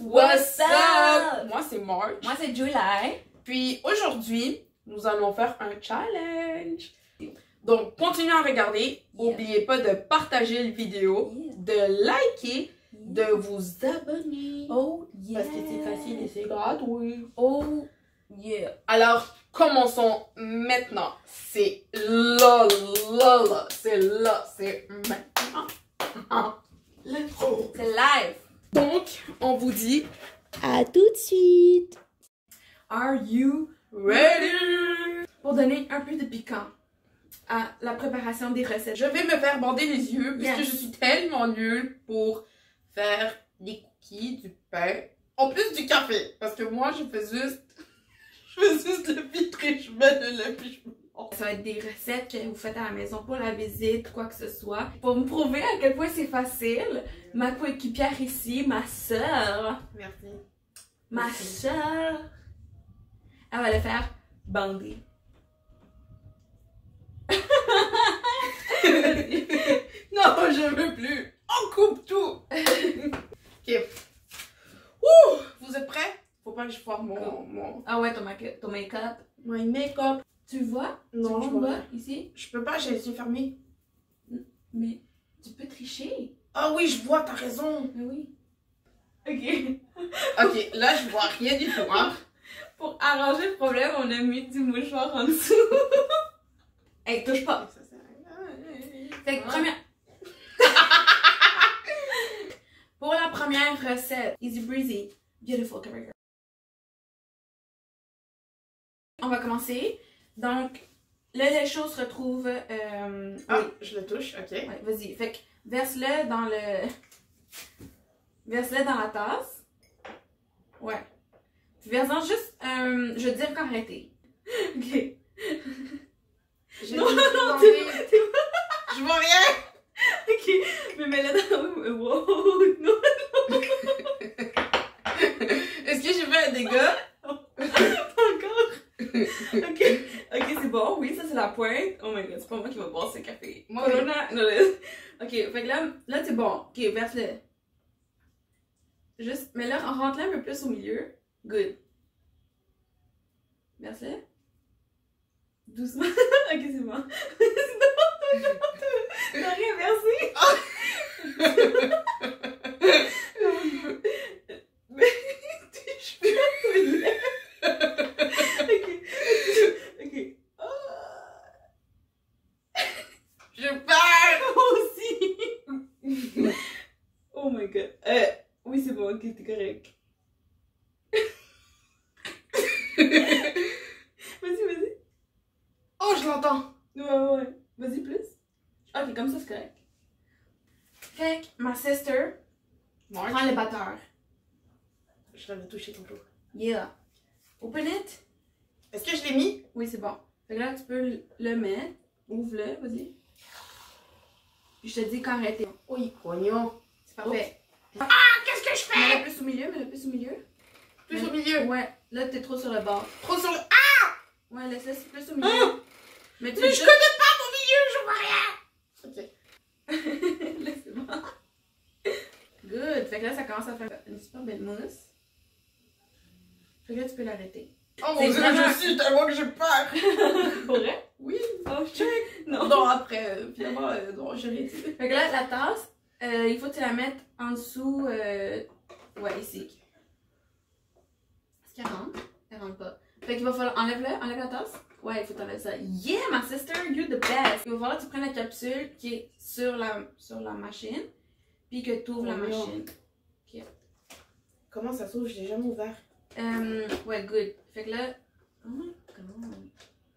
What's up? Moi c'est March. Moi c'est July. Puis aujourd'hui, nous allons faire un challenge. Donc continuez à regarder. N'oubliez pas de partager la vidéo, de liker, de vous abonner. Oh yeah. Parce que c'est facile et c'est gratuit. Oh yeah. Alors commençons maintenant. C'est là. C'est là. C'est maintenant. Let's go. C'est live. Donc, on vous dit à tout de suite. Are you Ready? Pour donner un peu de piquant à la préparation des recettes. Je vais me faire bander les yeux parce que Yes. je suis tellement nulle pour faire des cookies, du pain, en plus du café. Parce que moi, je fais juste le filtrer, je mets de lait puis je mange. Ça va être des recettes que vous faites à la maison pour la visite, quoi que ce soit. Pour me prouver à quel point c'est facile, ma coéquipière ici, ma soeur, Merci. ma soeur, elle va le faire bander. Non, je veux plus. On coupe tout. Ok. Ouh, vous êtes prêts? Faut pas que je foire mon Ah ouais, ton make-up. my make-up. Tu vois? Non, tu je vois vois là, pas. ici? Je peux pas, j'ai les yeux fermés. Mais tu peux tricher. Ah oui, je vois, t'as raison. Mais oui. Ok. Ok, là, je vois rien du tout, hein. Pour arranger le problème, on a mis du mouchoir en dessous. Hey, touche pas. Fait que première... Pour la première recette, easy breezy, beautiful cover girl. On va commencer. Donc, le lait chaud se retrouve... Ah, oui. je le touche, ok. Ouais, vas-y. Fait que verse-le dans le... Verse-le dans la tasse. Ouais. Puis verse-en juste... je veux dire qu'arrêter. Ok. J'ai Non, mis non, tout non, dans t'es les- pas... Je vois rien. Ok. Mais mets-le dans... Wow, non. Est-ce que j'ai fait un dégât? Pas encore. Ok. Ok, c'est bon. Oui, ça c'est la pointe. Oh my god, c'est pas moi qui va boire ce café. Moi, Corona. Non, laisse. Ok, fait que là c'est bon. Ok, verse-le. Juste, mais là, rentre-le un peu plus au milieu. Good. Verse-le. Doucement. Ok, c'est bon. T'as rien versé. Mais touche pas au lait. Ok. Je perds. Moi aussi. Oh my god. Oui, c'est bon, ok, t'es correct. Vas-y. Oh, je l'entends. Ouais. Vas-y, plus. Ok, comme ça, c'est correct. Fait que ma sister March. prend le batteur. Je l'avais touché tantôt. Yeah. Open it. Est-ce que je l'ai mis? Oui, c'est bon. Fait que là, tu peux le mettre. Ouvre-le, vas-y. Puis je te dis qu'arrêter. Oui, pognon. C'est parfait. Ah, qu'est-ce que je Mets-le fais? plus au milieu, Plus Mais- au milieu. Ouais, là, t'es trop sur le bord. Trop sur le... Ouais, laisse-le plus au milieu. Mais tu Mais je connais pas mon milieu, je vois rien. Ok. Laisse-moi. Good. Fait que là, ça commence à faire une super belle mousse. Fait que là, tu peux l'arrêter. Oh mon C'est dieu, vraiment- je suis tellement que j'ai peur. Pour vrai? Oui. Oh, check. Non. Non, après, finalement, non, j'ai rien dit. Fait que là, la tasse, il faut que tu la mettes en dessous. Ouais, ici. Est-ce qu'elle rentre? Elle rentre pas. Fait qu'il va falloir. Enlève la tasse. Ouais, il faut t'enlever ça. Yeah, ma sister, you the best. Il va falloir que tu prennes la capsule qui est sur la machine. Puis que tu ouvres la Oh non. machine. Comment ça s'ouvre? Je l'ai jamais ouvert. Ouais, good. Fait que là. Oh my god.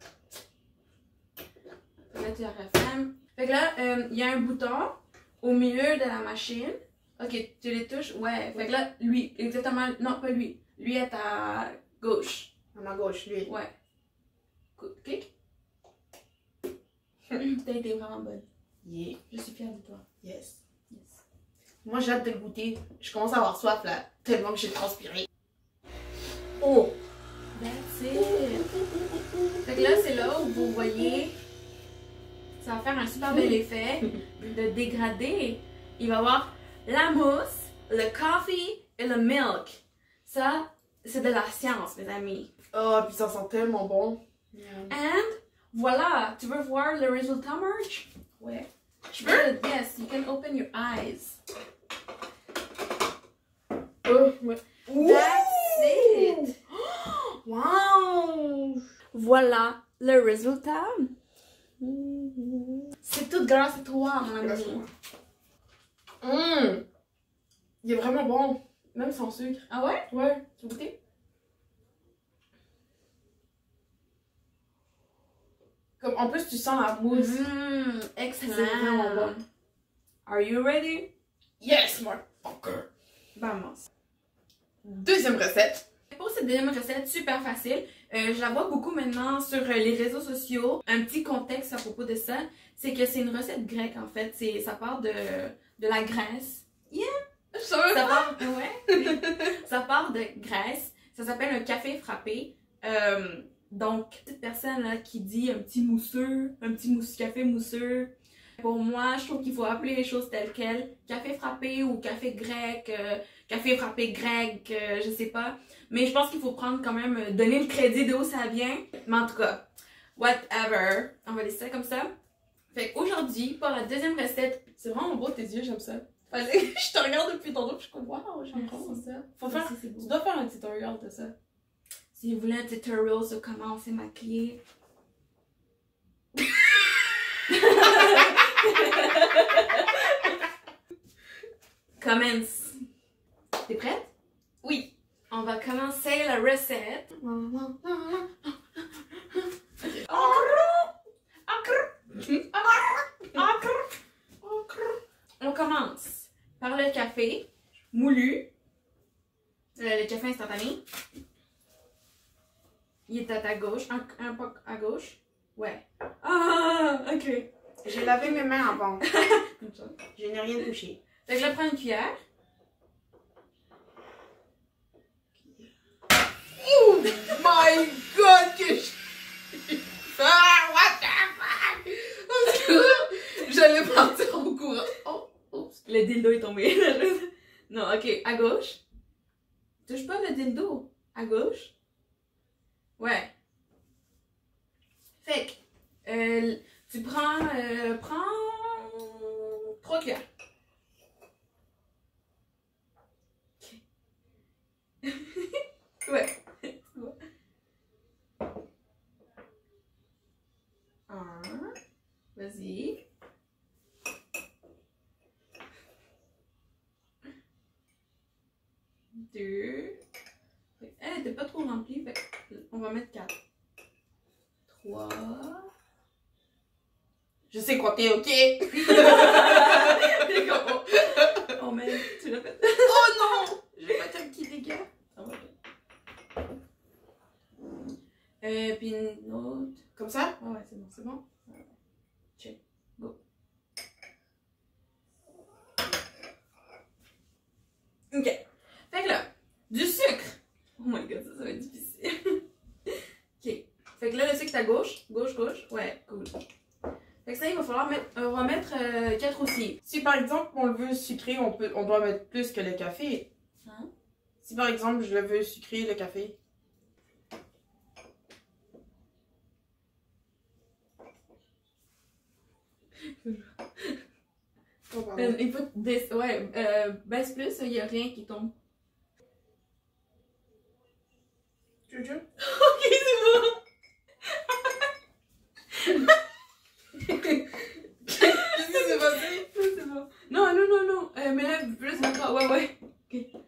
Fait que là, tu la refermes. Fait que là, il y a un bouton au milieu de la machine. Ok, tu les touches? Ouais. Fait que là, lui, exactement. Non, pas lui. Lui est à gauche. À ma gauche, lui. Ouais. Clic. T'as été vraiment bonne. Yeah. Je suis fière de toi. Yes. Yes. Moi, j'ai hâte de le goûter. Je commence à avoir soif, là. Tellement que j'ai transpiré. Oh! That's it. Fait que là, c'est là où vous voyez, ça va faire un super bel effet de dégradé. Il va y avoir la mousse, le coffee et le milk. Ça, c'est de la science, mes amis. Oh, puis ça sent tellement bon. And voilà, tu veux voir le résultat, Marge? Ouais. Je peux? Yes, you can open your eyes. Oh, ouais. That's it. Wow! Voilà le résultat. C'est tout grâce à toi, mon ami. Il est vraiment bon. Même sans sucre. Ah ouais? Ouais. Tu veux goûter? Comme en plus, tu sens la mousse. Excellent. C'est vraiment bon. Are you ready? Yes, motherfucker! Vamos. Deuxième recette. Pour cette deuxième recette, super facile, je la vois beaucoup maintenant sur les réseaux sociaux. Un petit contexte à propos de ça, c'est que c'est une recette grecque en fait. Ça part de la Grèce. Yeah! Ça part, ouais. Ça part de Grèce. Ça s'appelle un café frappé. Donc, cette personne là qui dit un petit mousseux, café mousseux. Pour moi, je trouve qu'il faut appeler les choses telles quelles. Café frappé ou café grec, café frappé grec, je sais pas. Mais je pense qu'il faut prendre quand même, donner le crédit d'où ça vient. Mais en tout cas, whatever. On va laisser ça comme ça. Fait qu'aujourd'hui, pour la deuxième recette, C'est vraiment beau tes yeux, j'aime ça. Allez, je te regarde depuis tantôt, puis je suis comme waouh, j'aime vraiment ça. Faut faire, c'est beau. tu dois faire un tutorial de ça. Si vous voulez un tutorial sur comment c'est maquillé. Commence. T'es prête? Oui. On va commencer la recette. On commence par le café moulu. Le café instantané. Il est à ta gauche. Un peu à gauche. Ouais. Ah, ok. J'ai lavé mes mains avant. Comme ça. Je n'ai rien touché. Fait que je prends une cuillère. Oh my god, que je... Ah, what the fuck? J'allais partir au courant. Oh, oups. Le dildo est tombé. Non, ok. À gauche. Touche pas le dildo. À gauche. Ouais. Fait que, tu prends 3 cuillères. Ok. Ouais. Un. Vas-y. 2. Elle était pas trop remplie, fait on va mettre 4. 3. Je sais compter, ok? Oh man, tu l'as fait. Oh non! Je vais mettre un petit dégât. Puis une autre. Comme ça? Ah ouais, c'est bon, c'est bon. Check. Go. Ok. Fait que là, du sucre. Oh my god, ça va être difficile. Ok. Fait que là, le sucre est à gauche. Gauche, gauche. Ouais, cool. Fait que ça, il va falloir mettre. On va mettre 4 aussi. Si par exemple on le veut sucré, on doit mettre plus que le café. Hein? Si par exemple je le veux sucré, le café. Oh, pardon. Il faut. Ouais, baisse plus, il n'y a rien qui tombe. Juju? Ok, c'est bon. Qu'est-ce qui s'est passé? C'est bon. Non, non, non, non. Mais là, plus encore. Ouais, ouais. Ok.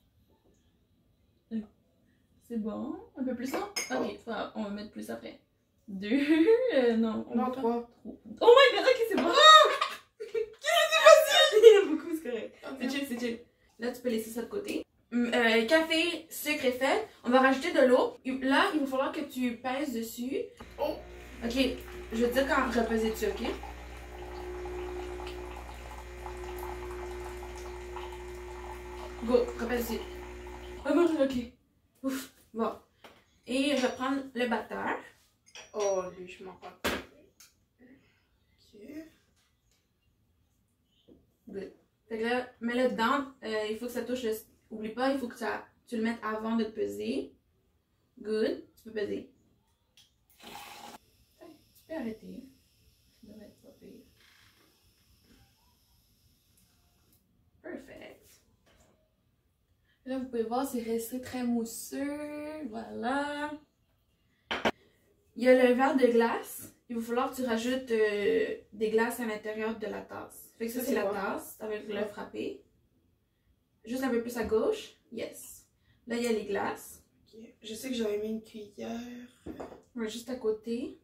C'est bon. Un peu plus, non? Ok, on va mettre plus après. 2. Non. Non, 3. Oh my god, ok, c'est bon. Qu'est-ce qui s'est passé? Il y en a beaucoup, c'est correct. C'est chill, c'est chill. Là, tu peux laisser ça de côté. Café, sucre est fait. On va rajouter de l'eau. Là, il va falloir que tu pèses dessus. Oh. Ok, je vais te dire quand repeser dessus, ok? Go, repèse dessus. Ah bon, ok. Ouf, bon. Et je vais prendre le batteur. Oh, lui, je m'en pas. Ok. Good. Fait que là, mets-le dedans. Il faut que ça touche Oublie pas, il faut que tu le mettes avant de te peser. Good. Tu peux peser. Tu peux arrêter. Ça devrait être pas pire. Perfect. Là, vous pouvez voir, c'est resté très mousseux. Voilà. Il y a le verre de glace. Il va falloir que tu rajoutes des glaces à l'intérieur de la tasse. Fait que ça, c'est la tasse. Avec le frapper. Juste un peu plus à gauche. Yes. Là, il y a les glaces. Okay. Je sais que j'avais mis une cuillère. Ouais, juste à côté.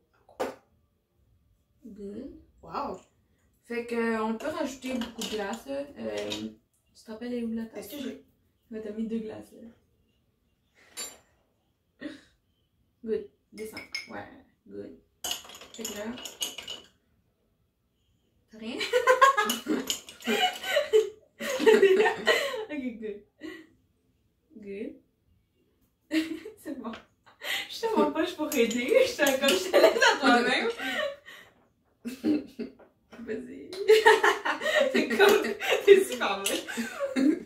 Good. Wow. Fait que on peut rajouter beaucoup de glace. Tu te rappelles où la tasse? Est-ce que j'ai... Ouais, t'as mis 2 glaces là. Good. Descends. Ouais. Good. Fait que là... T'as rien? Ok, good. Good. C'est bon. Je suis tellement poche pour aider. Je suis comme je te laisse à toi-même. Vas-y. C'est comme. C'est super bon.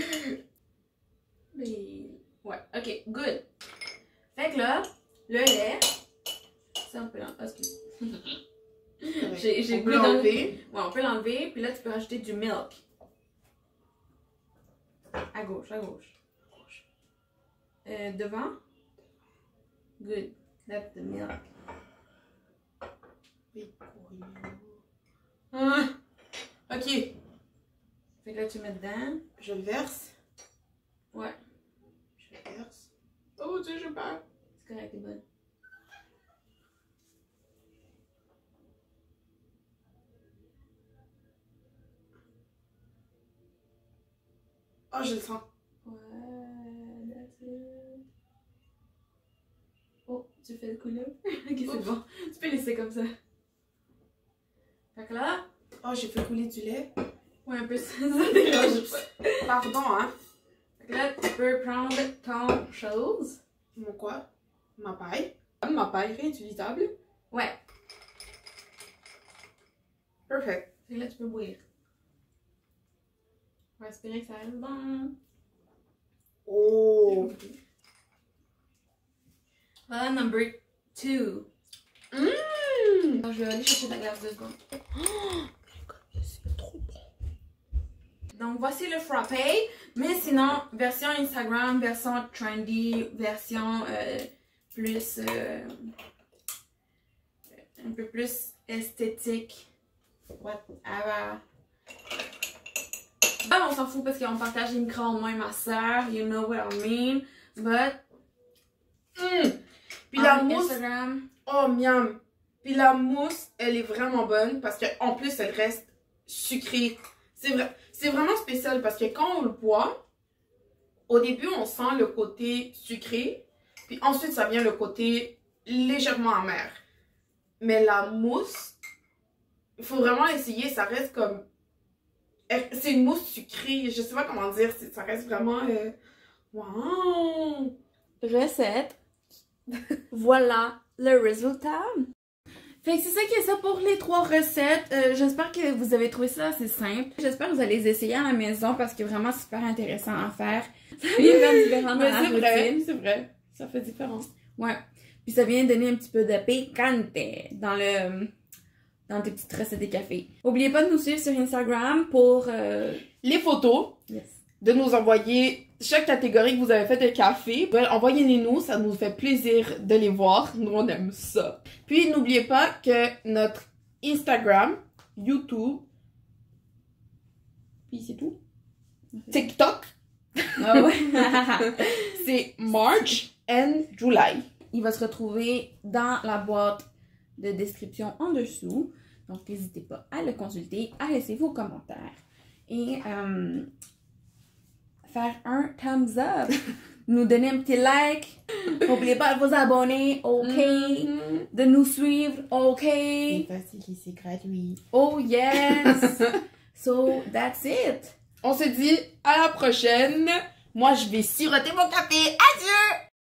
Mais. Ouais, ok, good. Fait que là, le lait. Ça, on peut l'enlever. J'ai on peut l'enlever. Ouais, on peut l'enlever. Puis là, tu peux rajouter du milk. À gauche, à gauche. Devant. Good. That's the milk. Ah, ok. Fait que là, tu mets dedans. Je le verse. Ouais. Je le verse. Oh Dieu, je parle. C'est correct, t'es bonne. Oh, je le sens. Ouais, that's it. Oh, tu fais le coup là? Ok, c'est bon. Tu peux laisser comme ça. Fait que là... Oh, j'ai fait couler du lait. Ouais, un peu ça, ça dérange pas. Pardon, hein. Fait que là, tu peux prendre ton chose. Mon quoi? Ma paille. Ma paille réutilisable. Ouais. Perfect. Fait que là, tu peux bouillir. On va espérer que ça reste bon. Oh. Voilà, number 2. Mmh. Je vais aller chercher ta glace 2 secondes. Oh, c'est trop bon. Donc, voici le frappé. Mais sinon, version Instagram, version trendy, version plus... un peu plus esthétique. Whatever. Ah, on s'en fout parce qu'on partage les micros, moi et ma soeur. You know what I mean. But... Puis la mousse... Instagram. Oh, miam. Puis la mousse, elle est vraiment bonne parce qu'en plus, elle reste sucrée. C'est vraiment spécial parce que quand on le boit, au début, on sent le côté sucré. Puis ensuite, ça vient le côté légèrement amer. Mais la mousse, il faut vraiment essayer. Ça reste comme... C'est une mousse sucrée. Je sais pas comment dire. Ça reste vraiment... Wow! Recette. Voilà le résultat. Fait que c'est ça qui est ça pour les 3 recettes. J'espère que vous avez trouvé ça assez simple. J'espère que vous allez les essayer à la maison parce que vraiment c'est super intéressant à faire. Ça vient faire différent dans la routine. C'est vrai. Ça fait différent. Ouais. Puis ça vient donner un petit peu de picante dans tes petites recettes des cafés. N'oubliez pas de nous suivre sur Instagram pour... Les photos. Yes. De nous envoyer chaque catégorie que vous avez fait de café. Envoyez-les-nous, ça nous fait plaisir de les voir. Nous, on aime ça. Puis, n'oubliez pas que notre Instagram, YouTube, puis c'est tout. TikTok, Ah ouais. c'est March and July. Il va se retrouver dans la boîte de description en dessous. Donc, n'hésitez pas à le consulter, à laisser vos commentaires. Et... faire un thumbs up, nous donner un petit like, n'oubliez pas de vous abonner, ok, de nous suivre, ok, C'est facile et c'est gratuit. oh yes, so that's it. On se dit à la prochaine. Moi, je vais siroter mon café. Adieu!